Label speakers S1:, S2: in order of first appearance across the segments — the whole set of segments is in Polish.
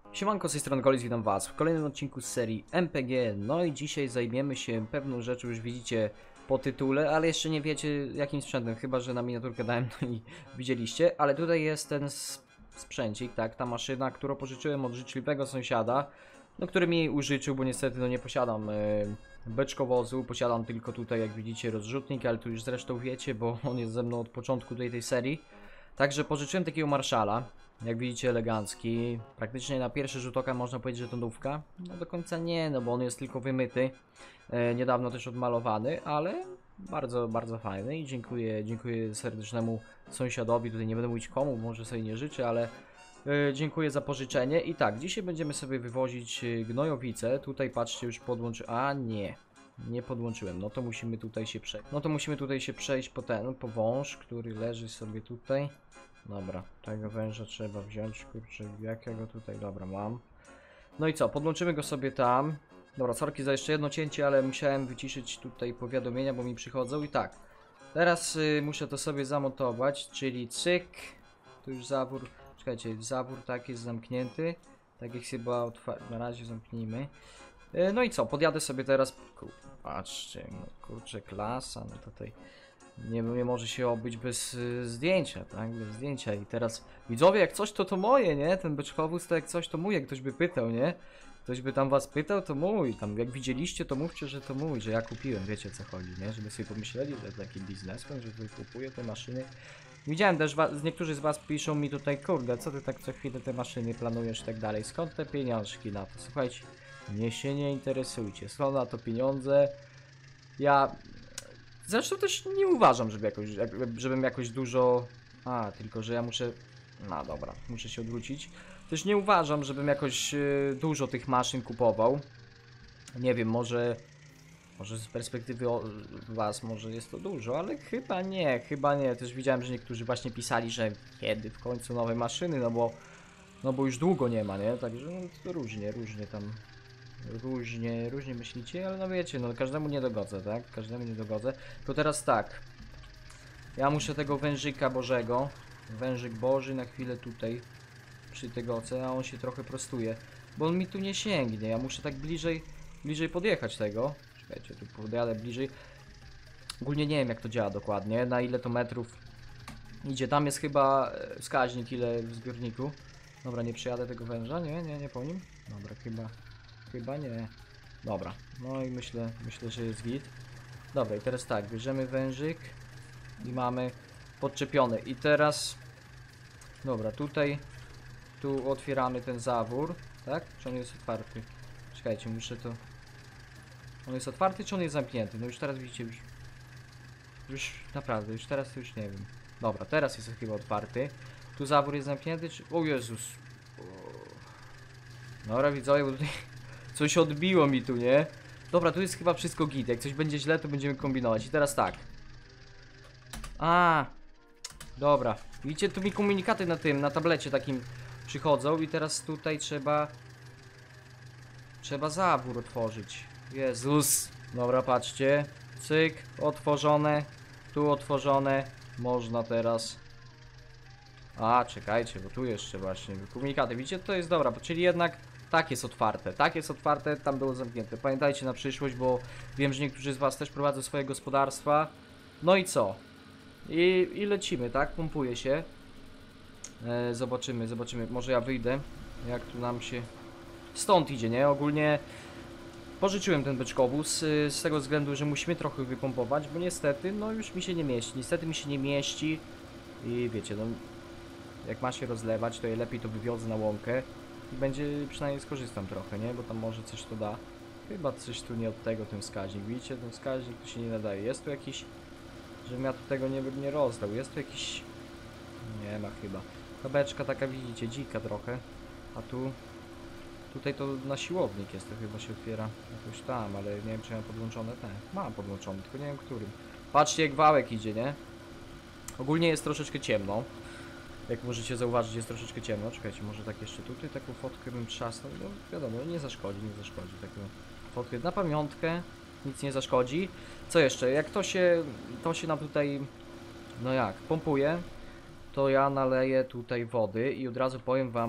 S1: Siemanko, z tej strony Kolis, witam was w kolejnym odcinku z serii MPG. No i dzisiaj zajmiemy się pewną rzeczą, już widzicie po tytule, ale jeszcze nie wiecie jakim sprzętem, chyba że na miniaturkę dałem, no i widzieliście. Ale tutaj jest ten sprzęcik, tak, ta maszyna, którą pożyczyłem od życzliwego sąsiada, no który mi użyczył, bo niestety no nie posiadam beczkowozu, posiadam tylko tutaj, jak widzicie, rozrzutnik, ale tu już zresztą wiecie, bo on jest ze mną od początku tej serii. Także pożyczyłem takiego Marszala. Jak widzicie, elegancki. Praktycznie na pierwszy rzut oka można powiedzieć, że to nówka. No do końca nie, no bo on jest tylko wymyty. Niedawno też odmalowany, ale bardzo, bardzo fajny i dziękuję serdecznemu sąsiadowi. Tutaj nie będę mówić komu, może sobie nie życzę, ale dziękuję za pożyczenie. I tak, dzisiaj będziemy sobie wywozić gnojowice. Tutaj patrzcie, już podłączyłem. A nie. Nie podłączyłem, no to musimy tutaj się przejść. No to musimy tutaj się przejść po wąż, który leży sobie tutaj. Dobra, tego węża trzeba wziąć, kurczę, jakiego tutaj, dobra, mam. No i co, podłączymy go sobie tam. Dobra, sorki za jeszcze jedno cięcie, ale musiałem wyciszyć tutaj powiadomienia, bo mi przychodzą i tak. Teraz muszę to sobie zamontować, czyli cyk. Tu już zawór, czekajcie, zawór tak jest zamknięty. Tak jak chyba otwarty, na razie zamknijmy. No i co, podjadę sobie teraz, patrzcie, no, kurczę, klasa, no tutaj nie może się obyć bez zdjęcia, tak, bez zdjęcia. I teraz widzowie, jak coś to moje, nie, ten beczkowóz to jak coś to mój, jak ktoś by pytał, nie, ktoś by tam was pytał, to mój, tam jak widzieliście, to mówcie, że to mój, że ja kupiłem, wiecie o co chodzi, nie, żeby sobie pomyśleli, że taki biznesmen, że tutaj kupuję te maszyny. Widziałem też, niektórzy z was piszą mi tutaj, kurde, co ty tak co chwilę te maszyny planujesz i tak dalej, skąd te pieniążki na to, słuchajcie. Mnie się nie interesujcie, są na to pieniądze. Ja zresztą też nie uważam, żebym jakoś dużo. A, tylko że ja muszę. No dobra, muszę się odwrócić. Też nie uważam, żebym jakoś dużo tych maszyn kupował. Nie wiem, może z perspektywy was może jest to dużo, ale chyba nie, chyba nie. Też widziałem, że niektórzy właśnie pisali, że kiedy w końcu nowe maszyny, no bo już długo nie ma, nie? Także no, to różnie tam. Różnie myślicie, ale no wiecie, no każdemu nie dogodzę, tak? Każdemu nie dogodzę. To teraz tak. Ja muszę tego wężyka bożego. Wężyk boży na chwilę tutaj przy tego oce, a on się trochę prostuje. Bo on mi tu nie sięgnie. Ja muszę tak bliżej podjechać tego. Czekajcie, tu podjadę bliżej. Ogólnie nie wiem jak to działa dokładnie, na ile to metrów idzie. Tam jest chyba wskaźnik ile w zbiorniku. Dobra, nie przejadę tego węża, nie po nim. Dobra, chyba nie. Dobra, no i myślę, że jest git. Dobra, i teraz tak, bierzemy wężyk i mamy podczepiony. I teraz, dobra, tu otwieramy ten zawór, tak? Czy on jest otwarty? Czekajcie, muszę to. On jest otwarty, czy on jest zamknięty? No już teraz widzicie, już naprawdę, już teraz to już nie wiem. Dobra, teraz jest chyba otwarty. Tu zawór jest zamknięty, czy. O Jezus. Dobra, widzowie, bo tutaj coś odbiło mi tu, nie? Dobra, tu jest chyba wszystko git. Jak coś będzie źle, to będziemy kombinować. I teraz tak. A, dobra. Widzicie, tu mi komunikaty na tablecie takim przychodzą. I teraz tutaj trzeba zawór otworzyć. Jezus. Dobra, patrzcie. Cyk, otworzone. Tu otworzone. Można teraz. A, czekajcie, bo tu jeszcze właśnie komunikaty. Widzicie, to jest dobra, czyli jednak tak jest otwarte, tam było zamknięte. Pamiętajcie na przyszłość, bo wiem, że niektórzy z was też prowadzą swoje gospodarstwa. No i co? I lecimy, tak? Pompuje się. Zobaczymy, może ja wyjdę, jak tu nam się stąd idzie, nie? Ogólnie pożyczyłem ten beczkowóz z tego względu, że musimy trochę wypompować, bo niestety, no już mi się nie mieści. Niestety mi się nie mieści i wiecie, no jak ma się rozlewać, to je lepiej to wywiozę na łąkę i będzie, przynajmniej skorzystam trochę, nie? Bo tam może coś to da. Chyba coś tu nie od tego ten wskaźnik. Widzicie, ten wskaźnik tu się nie nadaje. Jest tu jakiś, żebym ja tu tego nie rozdał. Jest tu jakiś, nie ma chyba. Ta beczka taka, widzicie, dzika trochę. A tutaj to na siłownik jest, to chyba się otwiera jakoś tam, ale nie wiem czy mam podłączone te. Mam podłączony, tylko nie wiem którym. Patrzcie jak wałek idzie, nie? Ogólnie jest troszeczkę ciemno. Jak możecie zauważyć, jest troszeczkę ciemno. Czekajcie, może tak jeszcze tutaj taką fotkę bym trzasnął. No wiadomo, nie zaszkodzi taką fotkę na pamiątkę. Nic nie zaszkodzi. Co jeszcze? Jak to się nam tutaj, no jak, pompuje, to ja naleję tutaj wody i od razu powiem wam,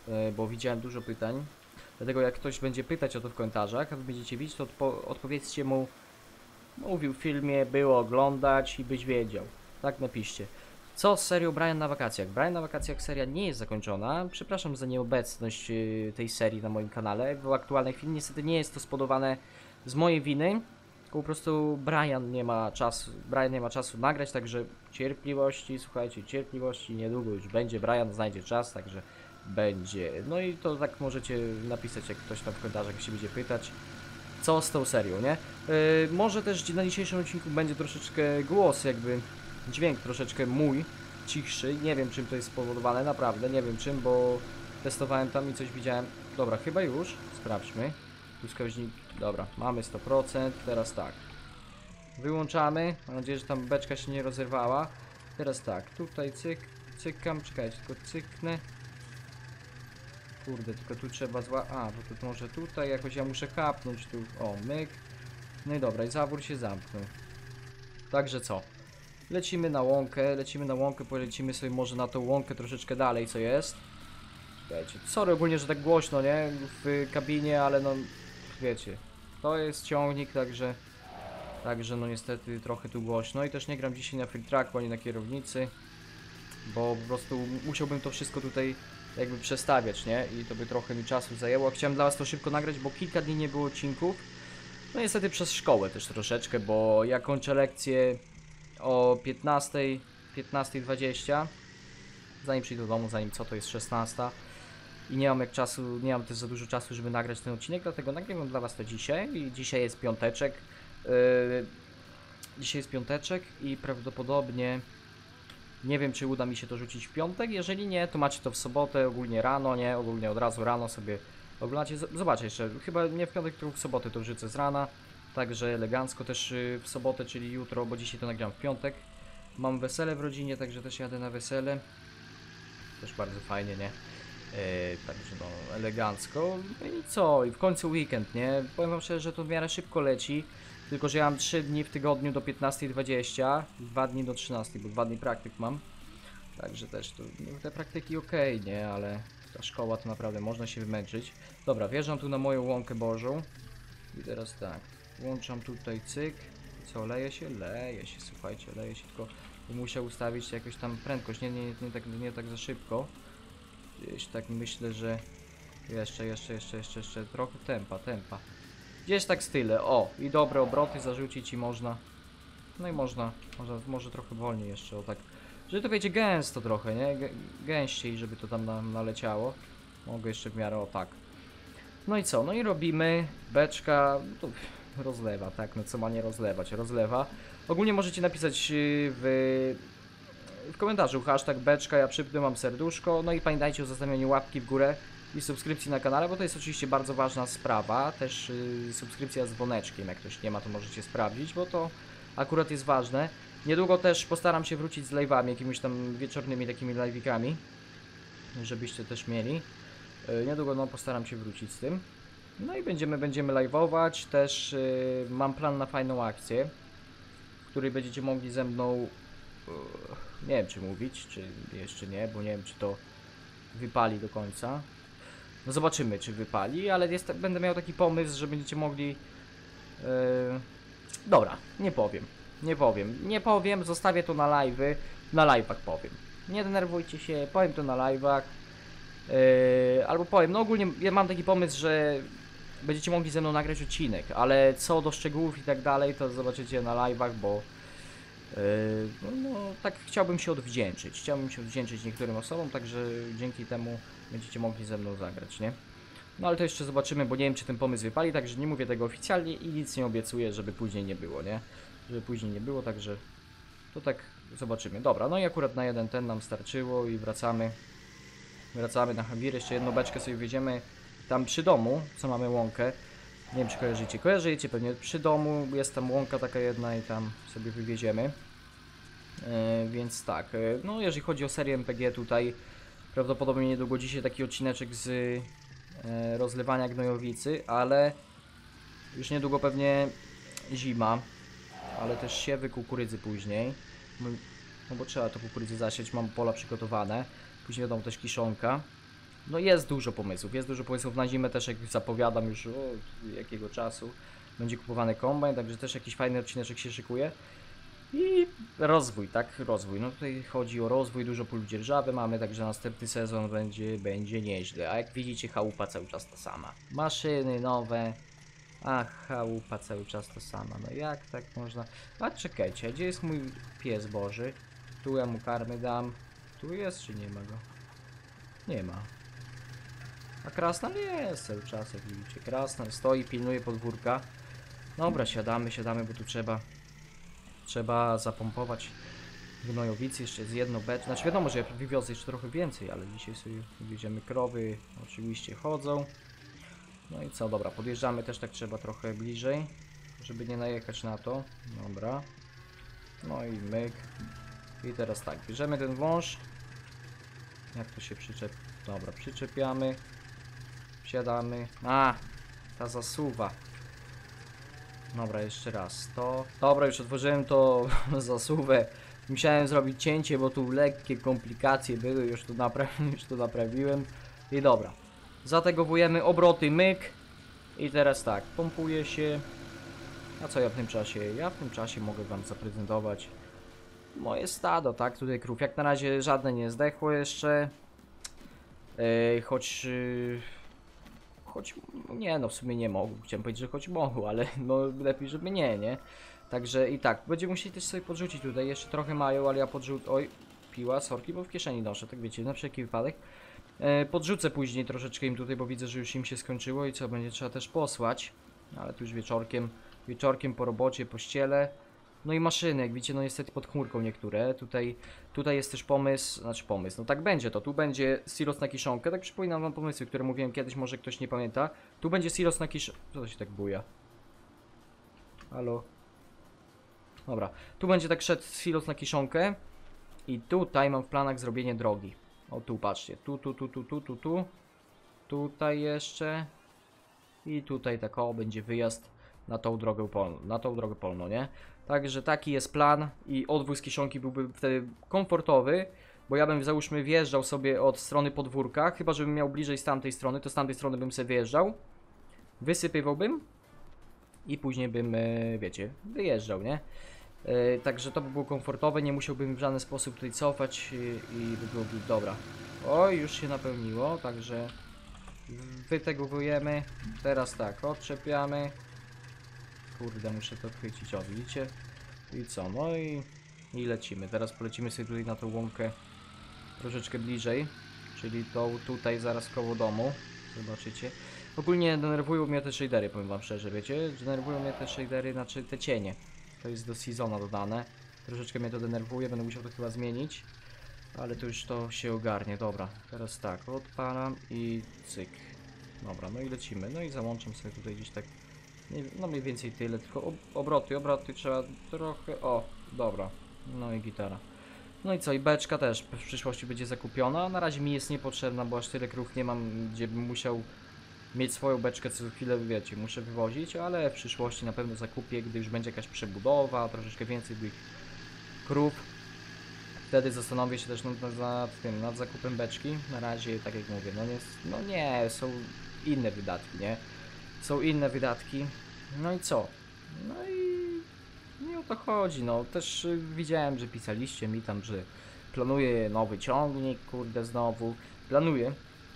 S1: bo widziałem dużo pytań. Dlatego jak ktoś będzie pytać o to w komentarzach, a wy będziecie widzieć, to odpowiedzcie mu: mówił w filmie, było oglądać i byś wiedział. Tak napiszcie. Co z serią Brian na wakacjach? Brian na wakacjach seria nie jest zakończona. Przepraszam za nieobecność tej serii na moim kanale. W aktualnej chwili niestety nie jest to spowodowane z mojej winy. Po prostu Brian nie ma czasu nagrać, także cierpliwości, słuchajcie, cierpliwości, niedługo już będzie, Brian znajdzie czas, także będzie. No i to tak możecie napisać, jak ktoś tam w komentarzach się będzie pytać, co z tą serią, nie? Może też na dzisiejszym odcinku będzie troszeczkę głos, jakby dźwięk troszeczkę mój, cichszy, nie wiem czym to jest spowodowane, naprawdę, nie wiem czym, bo testowałem tam i coś widziałem. Dobra, chyba już, sprawdźmy. Tu wskaźnik, dobra, mamy 100%, teraz tak. Wyłączamy, mam nadzieję, że tam beczka się nie rozerwała. Teraz tak, tutaj cykam, czekajcie, tylko cyknę. Kurde, tylko tu trzeba bo tu może tutaj jakoś ja muszę kapnąć tu, o, myk. No i dobra, i zawór się zamknął. Także co? Lecimy na łąkę, polecimy sobie może na tą łąkę troszeczkę dalej, co jest. Słuchajcie, sorry ogólnie, że tak głośno, nie? W kabinie, ale no, wiecie, to jest ciągnik, także no niestety trochę tu głośno i też nie gram dzisiaj na free tracku ani na kierownicy, bo po prostu musiałbym to wszystko tutaj jakby przestawiać, nie? I to by trochę mi czasu zajęło. Chciałem dla was to szybko nagrać, bo kilka dni nie było odcinków. No niestety przez szkołę też troszeczkę, bo ja kończę lekcję o 15:20, zanim przyjdę do domu, zanim to jest 16. I nie mam też za dużo czasu, żeby nagrać ten odcinek, dlatego nagrywam dla was to dzisiaj. I dzisiaj jest piąteczek. I prawdopodobnie nie wiem, czy uda mi się to rzucić w piątek. Jeżeli nie, to macie to w sobotę, ogólnie rano, nie? Ogólnie od razu rano sobie oglądacie. Zobaczcie jeszcze, chyba nie w piątek, tylko w sobotę to wrzucę z rana. Także elegancko też w sobotę, czyli jutro, bo dzisiaj to nagram w piątek. Mam wesele w rodzinie, także też jadę na wesele. Też bardzo fajnie, nie? Także no, elegancko. No i co? I w końcu weekend, nie? Powiem wam szczerze, że to w miarę szybko leci. Tylko że ja mam 3 dni w tygodniu do 15:20, 2 dni do 13, bo 2 dni praktyk mam. Także też to, no, te praktyki ok, nie? Ale ta szkoła to naprawdę można się wymęczyć. Dobra, wjeżdżam tu na moją łąkę bożą. I teraz tak, włączam tutaj cyk. Co, leje się? Leje się, słuchajcie, leje się, tylko muszę ustawić jakoś tam prędkość, nie tak za szybko. Gdzieś tak myślę, że jeszcze trochę tempa. Gdzieś tak z tyle, o, i dobre obroty zarzucić i można. No i może trochę wolniej jeszcze, o tak. Żeby to wiecie, gęsto trochę, nie? Gęściej, żeby to tam naleciało. Mogę jeszcze w miarę, o tak. No i co? No i robimy. Beczka to rozlewa, tak? No co ma nie rozlewać? Rozlewa. Ogólnie możecie napisać w komentarzu hashtag beczka, ja przypnę, mam serduszko. No i pamiętajcie o zostawieniu łapki w górę i subskrypcji na kanale, bo to jest oczywiście bardzo ważna sprawa. Też subskrypcja z dzwoneczkiem, jak ktoś nie ma, to możecie sprawdzić, bo to akurat jest ważne. Niedługo też postaram się wrócić z live'ami, jakimiś tam wieczornymi takimi live'ikami, żebyście też mieli. Niedługo no postaram się wrócić z tym. No i będziemy live'ować. Też mam plan na fajną akcję, w której będziecie mogli ze mną, nie wiem czy mówić, czy jeszcze nie, bo nie wiem czy to wypali do końca. No zobaczymy czy wypali, ale będę miał taki pomysł, że będziecie mogli... Dobra, nie powiem, zostawię to na live'y, na live'ach powiem. Nie denerwujcie się, powiem to na live'ach. Albo powiem, no ogólnie ja mam taki pomysł, że będziecie mogli ze mną nagrać odcinek, ale co do szczegółów i tak dalej, to zobaczycie na live'ach, bo no tak chciałbym się odwdzięczyć niektórym osobom, także dzięki temu będziecie mogli ze mną zagrać, nie? No ale to jeszcze zobaczymy, bo nie wiem czy ten pomysł wypali, także nie mówię tego oficjalnie i nic nie obiecuję, żeby później nie było, nie? Żeby później nie było, także to tak zobaczymy. Dobra, no i akurat na jeden ten nam starczyło i wracamy na Hawir. Jeszcze jedną beczkę sobie wjedziemy tam przy domu, co mamy łąkę. Nie wiem czy kojarzycie pewnie, przy domu jest tam łąka taka jedna i tam sobie wywieziemy. Więc tak, no jeżeli chodzi o serię MPG tutaj, prawdopodobnie niedługo dzisiaj taki odcineczek z rozlewania gnojowicy, ale już niedługo pewnie zima, ale też siewy kukurydzy później, no bo trzeba to kukurydzy zasieć, mam pola przygotowane, później wiadomo też kiszonka, No jest dużo pomysłów na zimę też, jak zapowiadam już od jakiego czasu. Będzie kupowany kombajn, także też jakiś fajny odcineczek się szykuje. I rozwój, tak? Rozwój. No tutaj chodzi o rozwój, dużo pól dzierżawy mamy, także następny sezon będzie nieźle. A jak widzicie, chałupa cały czas ta sama. Maszyny nowe. A chałupa cały czas ta sama. No jak tak można? A czekajcie, a gdzie jest mój pies Boży? Tu ja mu karmy dam. Tu jest czy nie ma go? Nie ma. A Krasnal jest cały czas, jak widzicie. Krasnal stoi, pilnuje podwórka. Dobra, siadamy, bo tu trzeba zapompować gnojowicy. Jeszcze z jedno beczkę. Znaczy wiadomo, że ja wywiozę jeszcze trochę więcej, ale dzisiaj sobie wieziemy krowy. Oczywiście chodzą. No i co, dobra, podjeżdżamy też tak trzeba trochę bliżej, żeby nie najechać na to. Dobra. No i myk. I teraz tak, bierzemy ten wąż. Jak to się Dobra, przyczepiamy. Wsiadamy. A, ta zasuwa. Dobra, jeszcze raz. Dobra, już otworzyłem to zasuwę. Musiałem zrobić cięcie, bo tu lekkie komplikacje były. Już to naprawiłem. I dobra. Zategowujemy obroty, myk. I teraz tak, pompuje się. A co ja w tym czasie? Ja w tym czasie mogę wam zaprezentować moje stado, tak? Tutaj krów. Jak na razie żadne nie zdechło jeszcze. Choć nie, no w sumie nie mogą. Chciałem powiedzieć, że choć mogą, ale no lepiej, żeby nie? Także i tak, będziemy musieli też sobie podrzucić tutaj. Jeszcze trochę mają, ale ja Oj, piła, sorki, bo w kieszeni noszę, tak wiecie, na wszelki wypadek. Podrzucę później troszeczkę im tutaj, bo widzę, że już im się skończyło i co, będzie trzeba też posłać. Ale tu już wieczorkiem po robocie, po ściele. No i maszyny, jak widzicie, no niestety pod chmurką niektóre. Tutaj jest też pomysł, no tak będzie to. Tu będzie silos na kiszonkę, tak przypominam wam pomysły, które mówiłem kiedyś, może ktoś nie pamięta. Tu będzie silos na kiszonkę. Co to się tak buja? Halo? Dobra, tu będzie tak szedł silos na kiszonkę. I tutaj mam w planach zrobienie drogi. O tu patrzcie, tu. Tutaj jeszcze. I tutaj tak o, będzie wyjazd na tą drogę polną, nie? Także taki jest plan i odwóz kiszonki byłby wtedy komfortowy, bo ja bym załóżmy wjeżdżał sobie od strony podwórka, chyba żebym miał bliżej z tamtej strony, to z tamtej strony bym sobie wjeżdżał, wysypywałbym i później bym, wiecie, wyjeżdżał, nie? Także to by było komfortowe, nie musiałbym w żaden sposób tutaj cofać i by było dobra. Oj, już się napełniło, także wytegowujemy. Teraz tak, odczepiamy. Kurde, muszę to chwycić, o widzicie? I co, no i lecimy. Teraz polecimy sobie tutaj na tą łąkę troszeczkę bliżej, czyli tą tutaj zaraz koło domu. Zobaczycie. Ogólnie denerwują mnie te shadery, powiem wam szczerze, wiecie? Denerwują mnie te shadery, znaczy te cienie. To jest do sezona dodane. Troszeczkę mnie to denerwuje, będę musiał to chyba zmienić. Ale to już to się ogarnie, dobra. Teraz tak, odpalam i cyk. Dobra, no i lecimy. No i załączam sobie tutaj gdzieś tak, no mniej więcej tyle, tylko obroty trzeba trochę, o, dobra. No i gitara. No i co, i beczka też w przyszłości będzie zakupiona. Na razie mi jest niepotrzebna, bo aż tyle krów nie mam, gdzie bym musiał mieć swoją beczkę co chwilę, wiecie, muszę wywozić, ale w przyszłości na pewno zakupię, gdy już będzie jakaś przebudowa, troszeczkę więcej tych krów. Wtedy zastanowię się też nad zakupem beczki. Na razie, tak jak mówię, no nie, są inne wydatki, nie? Są inne wydatki. No i co? No i nie o to chodzi, no. Też widziałem, że pisaliście mi tam, że planuję nowy ciągnik, kurde, znowu. Planuję,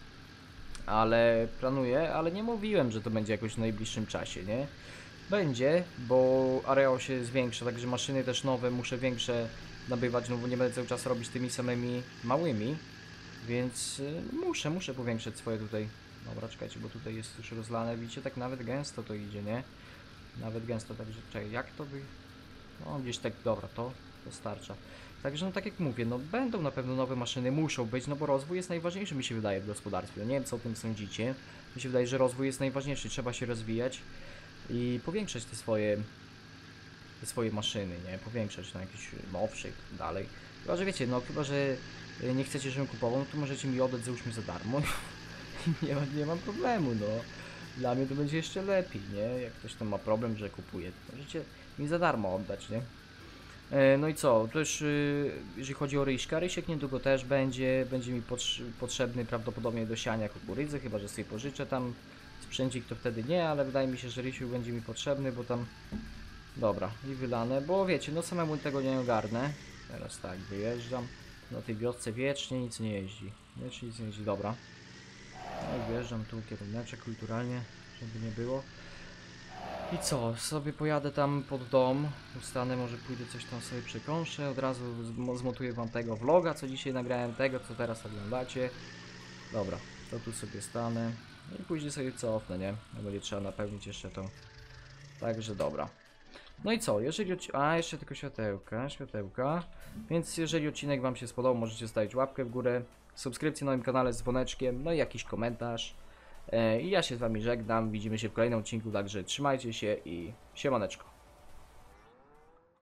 S1: ale nie mówiłem, że to będzie jakoś w najbliższym czasie, nie? Będzie, bo areał się zwiększa, także maszyny też nowe, muszę większe nabywać, no bo nie będę cały czas robić tymi samymi małymi, więc muszę powiększać swoje tutaj. Dobra, czekajcie, bo tutaj jest już rozlane, widzicie, tak nawet gęsto to idzie, nie? Nawet gęsto, także czekaj, jak to by... No gdzieś tak, dobra, to starcza. Także no tak jak mówię, no będą na pewno nowe maszyny, muszą być, no bo rozwój jest najważniejszy, mi się wydaje, w gospodarstwie. No nie wiem, co o tym sądzicie. Mi się wydaje, że rozwój jest najważniejszy, trzeba się rozwijać i powiększać te swoje maszyny, nie? Powiększać na jakiś nowszy i tak dalej. Chyba, że wiecie, no chyba, że nie chcecie, żebym kupował, no to możecie mi oddać, załóżmy, za darmo. nie mam problemu, no. Dla mnie to będzie jeszcze lepiej, nie? Jak ktoś tam ma problem, że kupuje, to możecie mi za darmo oddać, nie? No i co, też jeżeli chodzi o Ryśka, Rysiek niedługo też będzie mi potrzebny prawdopodobnie do siania kukurydzy, chyba że sobie pożyczę tam sprzęcik, to wtedy nie, ale wydaje mi się, że Rysiu będzie mi potrzebny, bo tam, dobra, i wylane, bo wiecie, no samemu tego nie ogarnę. Teraz tak, wyjeżdżam, na tej wiosce wiecznie nic nie jeździ, dobra. No i wjeżdżam tu kieruneczek kulturalnie, żeby nie było. I co, sobie pojadę tam pod dom, ustanę, może pójdę coś tam sobie przekąszę, od razu zmontuję wam tego vloga, co dzisiaj nagrałem, tego co teraz oglądacie. Dobra, to tu sobie stanę i później sobie cofnę, nie? No będzie trzeba napełnić jeszcze to. Także dobra. No i co, jeżeli a jeszcze tylko światełka, więc jeżeli odcinek wam się spodobał, możecie zostawić łapkę w górę, subskrypcję na moim kanale z dzwoneczkiem, no i jakiś komentarz. I ja się z wami żegnam, widzimy się w kolejnym odcinku, także trzymajcie się i siemaneczko.